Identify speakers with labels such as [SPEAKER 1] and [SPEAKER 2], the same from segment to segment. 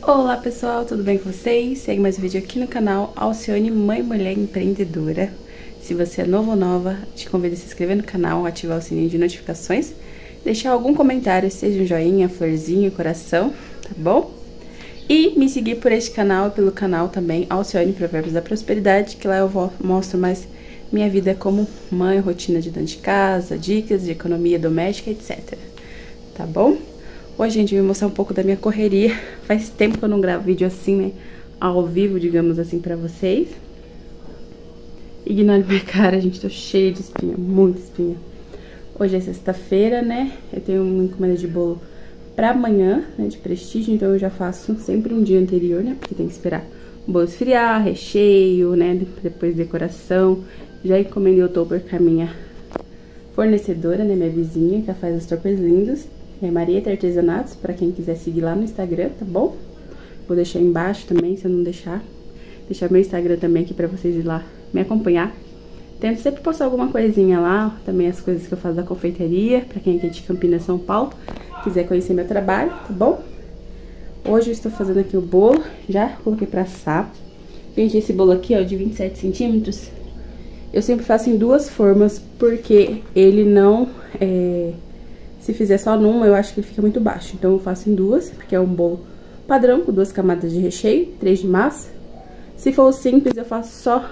[SPEAKER 1] Olá pessoal, tudo bem com vocês? Segue mais um vídeo aqui no canal Alcione Mãe Mulher Empreendedora. Se você é novo ou nova, te convido a se inscrever no canal, ativar o sininho de notificações, deixar algum comentário, seja um joinha, florzinha, coração, tá bom? E me seguir por este canal e pelo canal também Alcione Provérbios da Prosperidade, que lá eu mostro mais minha vida como mãe, rotina de dentro de casa, dicas de economia doméstica, etc. Tá bom? Hoje, gente, eu vou mostrar um pouco da minha correria. Faz tempo que eu não gravo vídeo assim, né? Ao vivo, digamos assim, pra vocês. Ignore minha cara, gente. Tô cheia de espinha, muita espinha. Hoje é sexta-feira, né? Eu tenho uma encomenda de bolo pra amanhã, né? De prestígio. Então, eu já faço sempre um dia anterior, né? Porque tem que esperar o bolo esfriar, recheio, né? Depois decoração. Já encomendei o topper com a minha fornecedora, né? Minha vizinha, que faz os toppers lindos. É Marieta Artesanatos, pra quem quiser seguir lá no Instagram, tá bom? Vou deixar aí embaixo também, se eu não deixar. Deixar meu Instagram também aqui pra vocês ir lá me acompanhar. Tento sempre postar alguma coisinha lá, também as coisas que eu faço da confeitaria, pra quem é aqui de Campinas, São Paulo, quiser conhecer meu trabalho, tá bom? Hoje eu estou fazendo aqui o bolo, já coloquei pra assar. Gente, esse bolo aqui, ó, de 27 centímetros, eu sempre faço em duas formas, porque ele não se fizer só numa, eu acho que ele fica muito baixo. Então eu faço em duas, porque é um bolo padrão, com 2 camadas de recheio, 3 de massa. Se for simples, eu faço só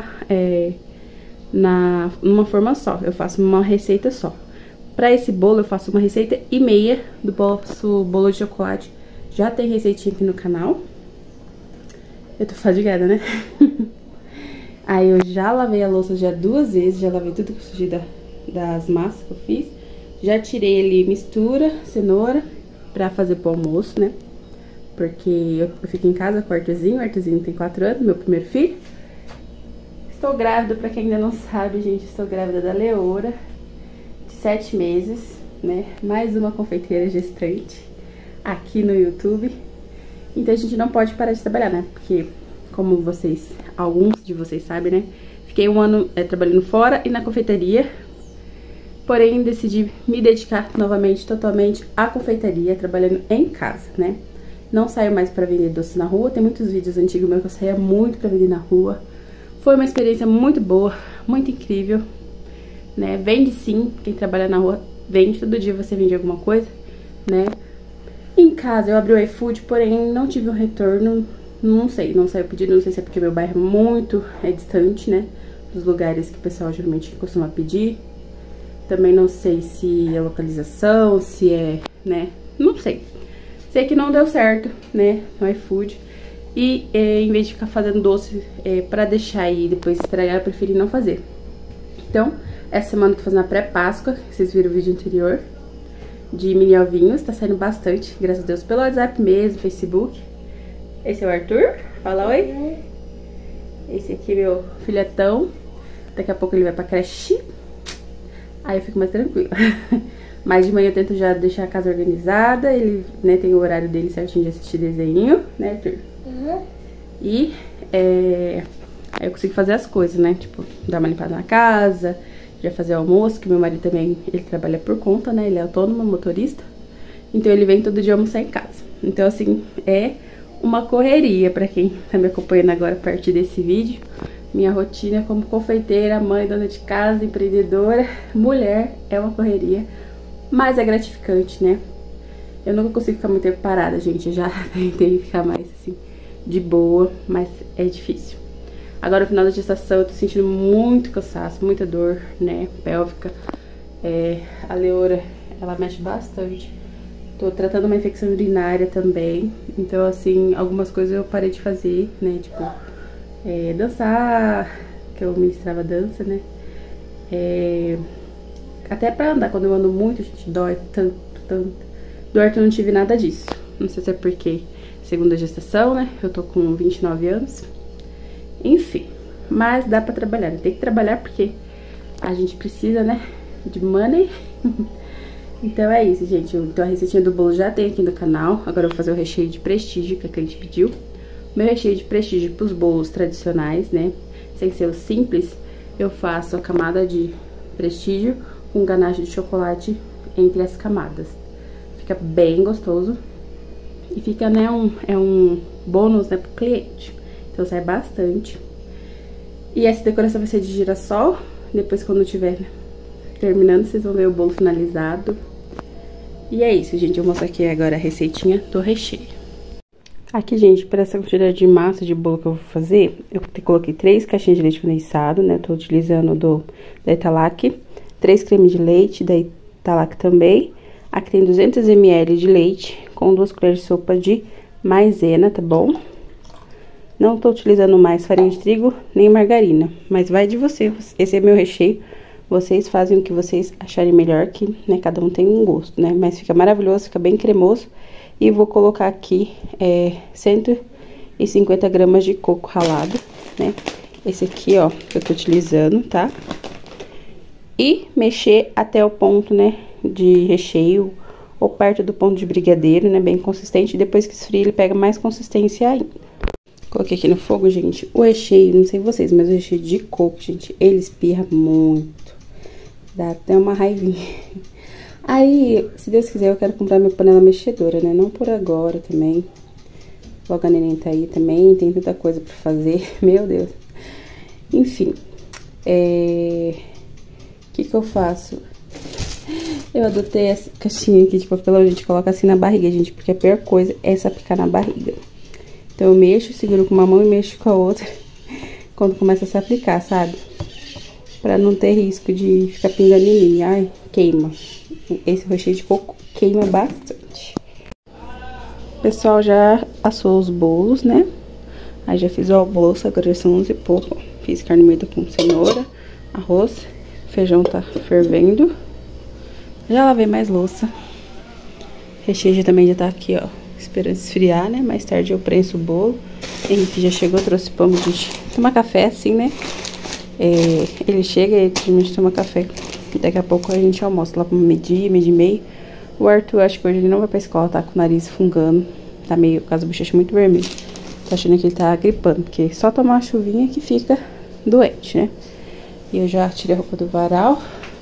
[SPEAKER 1] numa forma só, eu faço uma receita só. Pra esse bolo, eu faço uma receita e meia do bolo de chocolate. Já tem receitinha aqui no canal. Eu tô fadigada, né? Aí eu já lavei a louça já 2 vezes, já lavei tudo que eu sujei das massas que eu fiz. Já tirei ali mistura, cenoura, pra fazer pro almoço, né? Porque eu fico em casa com o Arthurzinho tem 4 anos, meu primeiro filho. Estou grávida, pra quem ainda não sabe, gente, estou grávida da Leora, de 7 meses, né? Mais uma confeiteira gestante aqui no YouTube. Então a gente não pode parar de trabalhar, né? Porque, como alguns de vocês sabem, né? Fiquei um ano trabalhando fora e na confeitaria. Porém, decidi me dedicar novamente, totalmente à confeitaria, trabalhando em casa, né? Não saio mais pra vender doces na rua. Tem muitos vídeos antigos meus que eu saía muito pra vender na rua. Foi uma experiência muito boa, muito incrível, né? Vende sim, quem trabalha na rua vende, todo dia você vende alguma coisa, né? Em casa eu abri o iFood, porém não tive um retorno, não sei, não saiu pedido, não sei se é porque meu bairro é muito distante, né? Dos lugares que o pessoal geralmente costuma pedir. Também não sei se é localização, se é, né, não sei. Sei que não deu certo, né, no iFood. E em vez de ficar fazendo doce pra deixar aí e depois estragar, eu preferi não fazer. Então, essa semana eu tô fazendo a pré-páscoa, vocês viram o vídeo anterior, de mini ovinhos, tá saindo bastante, graças a Deus, pelo WhatsApp mesmo, Facebook. Esse é o Arthur, fala oi. Esse aqui é meu filhotão, daqui a pouco ele vai pra creche. Aí eu fico mais tranquila. Mas de manhã eu tento já deixar a casa organizada. Ele, né, tem o horário dele certinho de assistir desenho, né, Arthur? Uhum. E aí eu consigo fazer as coisas, né? Tipo, dar uma limpada na casa, já fazer o almoço, que meu marido também, ele trabalha por conta, né? Ele é autônomo, motorista. Então ele vem todo dia almoçar em casa. Então, assim, é uma correria pra quem tá me acompanhando agora a partir desse vídeo. Minha rotina como confeiteira, mãe, dona de casa, empreendedora, mulher, é uma correria, mas é gratificante, né? Eu nunca consigo ficar muito tempo parada, gente. Eu já tentei ficar mais, assim, de boa, mas é difícil. Agora, no final da gestação, eu tô sentindo muito cansaço, muita dor, né, pélvica. A Leora, ela mexe bastante. Tô tratando uma infecção urinária também. Então, assim, algumas coisas eu parei de fazer, né, tipo... dançar, que eu ministrava dança, né? Até pra andar, quando eu ando muito, a gente dói tanto. Do Arthur não tive nada disso. Não sei se é porque segunda gestação, né? Eu tô com 29 anos. Enfim, mas dá pra trabalhar. Tem que trabalhar porque a gente precisa, né? De money. Então é isso, gente. Então a receitinha do bolo já tem aqui no canal. Agora eu vou fazer o recheio de prestígio que a cliente pediu. Meu recheio de prestígio pros bolos tradicionais, né? Sem ser o simples, eu faço a camada de prestígio com ganache de chocolate entre as camadas. Fica bem gostoso. E fica, né, um bônus, né, pro cliente. Então sai bastante. E essa decoração vai ser de girassol. Depois, quando tiver terminando, vocês vão ver o bolo finalizado. E é isso, gente. Eu vou mostrar aqui agora a receitinha do recheio. Aqui, gente, para essa quantidade de massa de bolo que eu vou fazer, eu coloquei 3 caixinhas de leite condensado, né? Eu tô utilizando da Italac, 3 cremes de leite da Italac também. Aqui tem 200 ml de leite com 2 colheres de sopa de maisena, tá bom? Não tô utilizando mais farinha de trigo nem margarina, mas vai de você. Esse é meu recheio. Vocês fazem o que vocês acharem melhor, que, né, cada um tem um gosto, né? Mas fica maravilhoso, fica bem cremoso. E vou colocar aqui 150 gramas de coco ralado, né? Esse aqui, ó, que eu tô utilizando, tá? E mexer até o ponto, né, de recheio, ou perto do ponto de brigadeiro, né, bem consistente. Depois que esfria, ele pega mais consistência ainda. Coloquei aqui no fogo, gente, o recheio, não sei vocês, mas o recheio de coco, gente, ele espirra muito. Dá até uma raivinha. Aí, se Deus quiser, eu quero comprar minha panela mexedora, né? Não por agora também. Logo a neném tá aí também, tem tanta coisa pra fazer. Meu Deus. Enfim. O que eu faço? Eu adotei essa caixinha aqui de papelão, a gente coloca assim na barriga, gente. Porque a pior coisa é sapicar na barriga. Então, eu mexo, seguro com uma mão e mexo com a outra. Quando começa a se aplicar, sabe? Pra não ter risco de ficar pingando em mim. Ai, queima. Esse recheio de coco queima bastante. Pessoal, já assou os bolos, né? Aí já fiz o almoço, agora já são 11 e pouco. Fiz carne moída com cenoura, arroz, feijão tá fervendo. Já lavei mais louça. Recheio também já tá aqui, ó, esperando esfriar, né? Mais tarde eu prenso o bolo. Henrique já chegou, trouxe pão pra gente tomar café, assim, né? Ele chega e a gente toma café. Daqui a pouco a gente almoça lá pro meio-dia, meio-dia e meio. O Arthur, acho que hoje ele não vai pra escola, tá com o nariz fungando. Tá meio, com as bochechas muito vermelhas. Tô achando que ele tá gripando, porque só tomar uma chuvinha que fica doente, né? E eu já tirei a roupa do varal.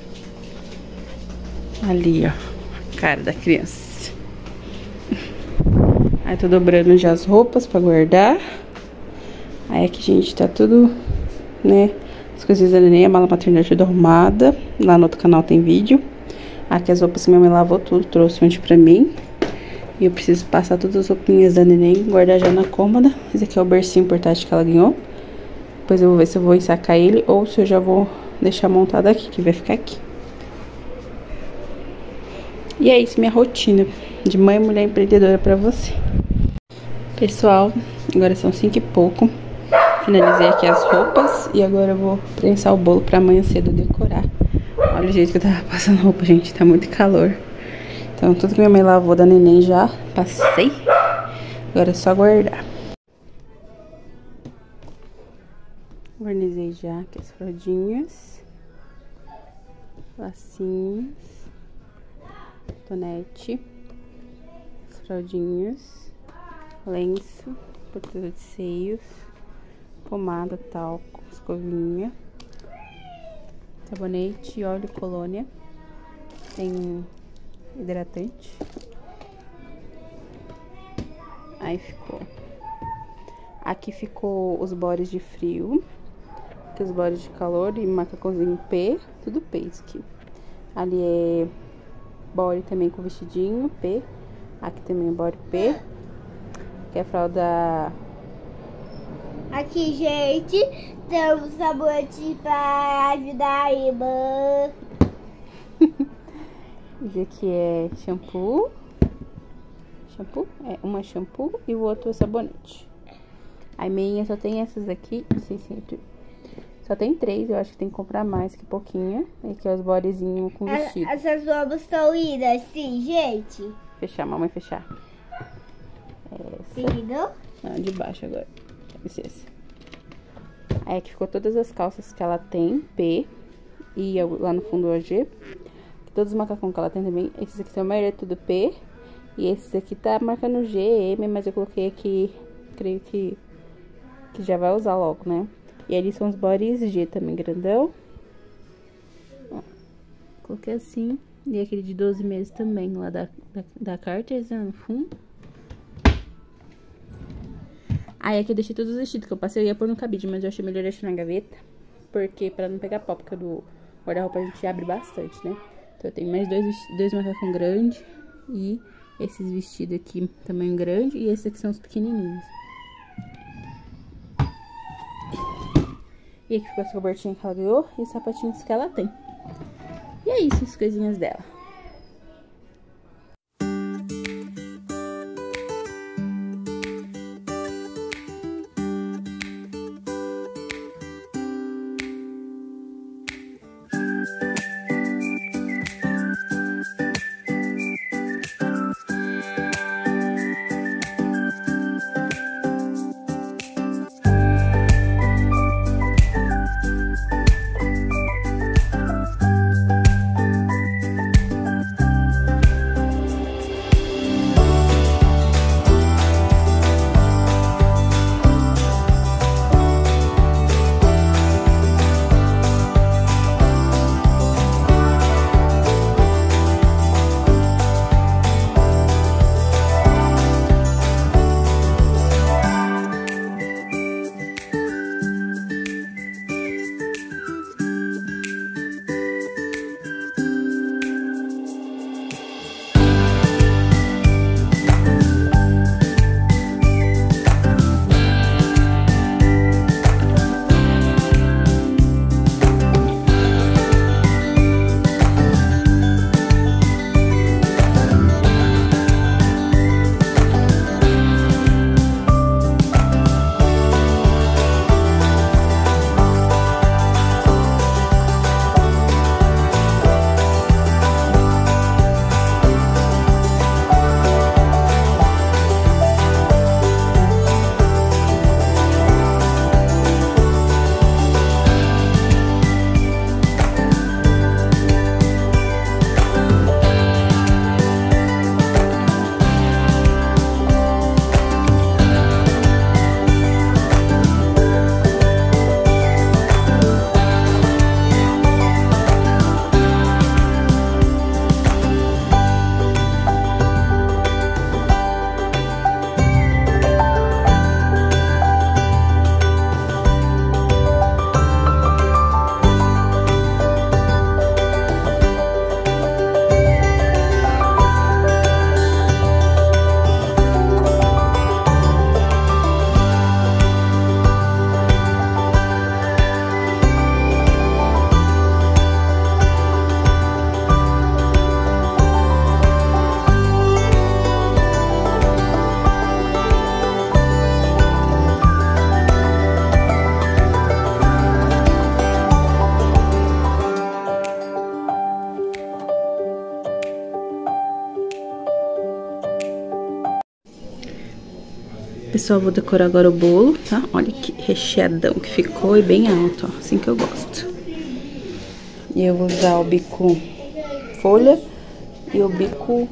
[SPEAKER 1] Ali, ó, a cara da criança. Aí tô dobrando já as roupas pra guardar. Aí aqui, gente, tá tudo, né? As coisas da neném, a mala maternidade toda arrumada. Lá no outro canal tem vídeo. Aqui as roupas que minha mãe lavou tudo, trouxe ontem pra mim. E eu preciso passar todas as roupinhas da neném, guardar já na cômoda. Esse aqui é o bercinho portátil que ela ganhou. Depois eu vou ver se eu vou ensacar ele ou se eu já vou deixar montado aqui, que vai ficar aqui. E é isso, minha rotina de mãe e mulher empreendedora pra você. Pessoal, agora são 5 e pouco. Finalizei aqui as roupas e agora eu vou prensar o bolo pra amanhã cedo decorar. Olha o jeito que eu tava passando roupa, gente, tá muito calor. Então tudo que minha mãe lavou da neném já passei. Agora é só guardar. Organizei já aqui as fraldinhas, lacinhos, tonete, as fraldinhas, lenço, protetor de seios, pomada, talco, escovinha, sabonete, óleo, colônia, tem hidratante. Aí ficou. Aqui ficou os bores de frio, aqui os bores de calor e macacãozinho P, tudo P isso aqui. Ali é body também com vestidinho P, aqui também é body P, que é a fralda.
[SPEAKER 2] Aqui, gente, temos sabonete para ajudar a irmã.
[SPEAKER 1] Esse aqui é shampoo. Shampoo? É, uma é shampoo e o outro é sabonete. A meinha só tem essas aqui, não sei se só tem 3, eu acho que tem que comprar mais que pouquinha. E aqui é os bodezinhos com vestido.
[SPEAKER 2] Essas roupas estão lindas, sim, gente.
[SPEAKER 1] Fechar, mamãe, fechar. Essa.
[SPEAKER 2] Lindo.
[SPEAKER 1] Ah, de baixo agora. Dá licença. Aí aqui ficou todas as calças que ela tem, P. E lá no fundo o G. Todos os macacões que ela tem também. Esses aqui são a maioria tudo P. E esses aqui tá marcando G, M, mas eu coloquei aqui, creio que já vai usar logo, né? E ali são os bodies G também, grandão. Ó, coloquei assim. E aquele de 12 meses também, lá da Carter, no fundo. Aí aqui eu deixei todos os vestidos que eu passei, eu ia pôr no cabide, mas eu achei melhor deixar na gaveta, porque pra não pegar pó, porque do guarda-roupa a gente abre bastante, né? Então eu tenho mais dois macacão grandes e esses vestidos aqui, tamanho grande, e esses aqui são os pequenininhos. E aqui ficou essa cobertinha que ela ganhou e os sapatinhos que ela tem. E é isso, as coisinhas dela. Pessoal, vou decorar agora o bolo, tá? Olha que recheadão que ficou e bem alto, ó, assim que eu gosto. E eu vou usar o bico folha e o bico...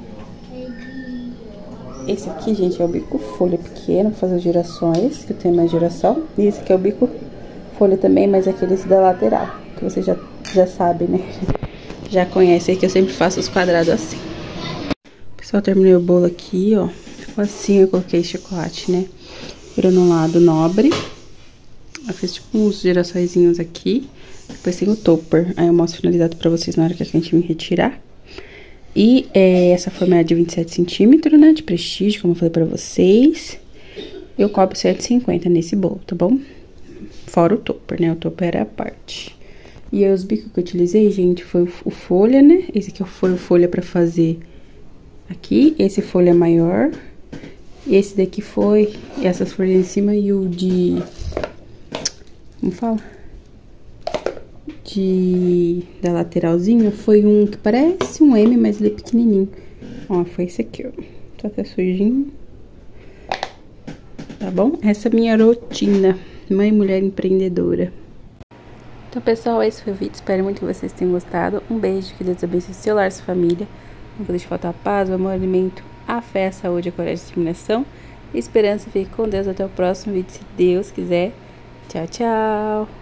[SPEAKER 1] Esse aqui, gente, é o bico folha pequeno, pra fazer os girassóis, que eu tenho mais girassol. E esse aqui é o bico folha também, mas aqueles da lateral, que vocês já sabem, né? Já conhecem que eu sempre faço os quadrados assim. Pessoal, terminei o bolo aqui, ó. Ficou assim, eu coloquei chocolate, né? Granulado nobre. Eu fiz tipo uns girassóizinhos aqui. Depois tem o topper. Aí eu mostro finalizado pra vocês na hora que a gente me retirar. E essa forma é de 27 centímetros, né? De prestígio, como eu falei pra vocês. Eu cobro 150 nesse bolo, tá bom? Fora o topper, né? O topper era a parte. E aí os bicos que eu utilizei, gente, foi o folha, né? Esse aqui foi o folha pra fazer aqui. Esse folha maior. Esse daqui foi essas folhas em cima e o de... Como fala? Da lateralzinha foi um que parece um M, mas ele é pequenininho. Ó, foi esse aqui, ó. Tá até sujinho. Tá bom? Essa é a minha rotina. Mãe e mulher empreendedora. Então, pessoal, esse foi o vídeo. Espero muito que vocês tenham gostado. Um beijo, que Deus abençoe seu lar, sua família. Nunca deixe faltar a paz, o amor, o alimento, a fé, a saúde, a coragem, a determinação. Esperança. Fique com Deus. Até o próximo vídeo, se Deus quiser. Tchau, tchau.